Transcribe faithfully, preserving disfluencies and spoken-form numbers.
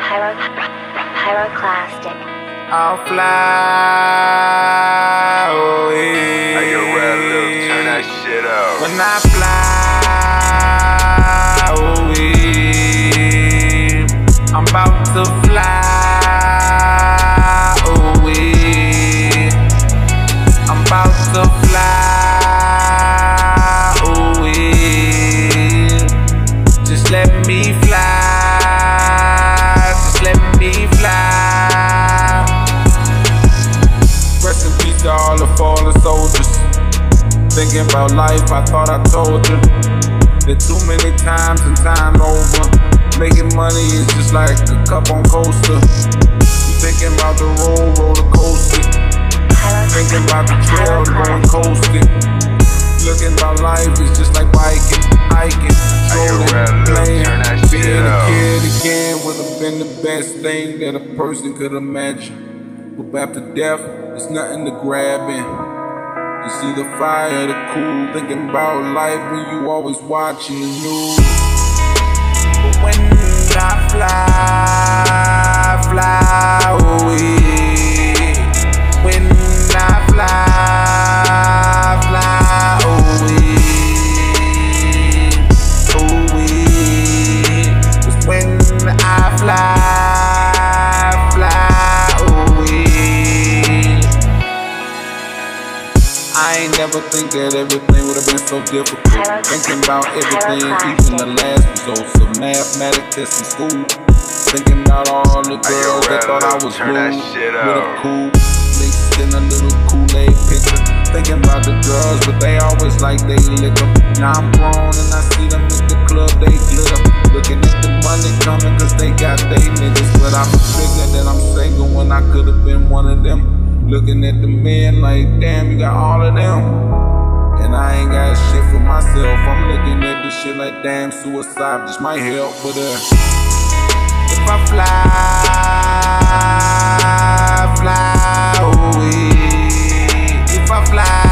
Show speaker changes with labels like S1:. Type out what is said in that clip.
S1: Pyro, pyroclastic.
S2: I'll fly away.
S3: Are you ready to turn that shit up?
S2: When I fly away, I'm about to fly away. I'm about to fly away. Just let me fly. Just let me fly. Rest in peace to all the fallen soldiers. Thinking about life, I thought I told you that too many times and time over. Making money is just like a cup on coaster. You thinking about the road, roller coaster. Thinking about the trail, going coasting. Looking about life is just like biking, hiking, strolling, playing. Being a kid again would have been the best thing that a person could imagine. But after death, there's nothing to grab in. You see the fire, the cool, thinking about life when you always watching the news. But when I fly, fly away. When I fly, fly away, away. 'Cause when I fly, I ain't never think that everything would have been so difficult. Thinking about everything, even the last results of mathematics tests in school. Thinking about all the girls that thought I was rude with a cool mixed in a little Kool-Aid picture. Thinking about the girls, but they always like they liquor. Now I'm grown and I see them at the club, they glitter. Looking at the money coming cause they got they niggas. But I'm figuring that I'm single when I could have been one of them. Looking at the men like, damn, you got all of them. And I ain't got shit for myself. I'm looking at this shit like, damn, suicide just might help. But uh, if I fly, fly away. If I fly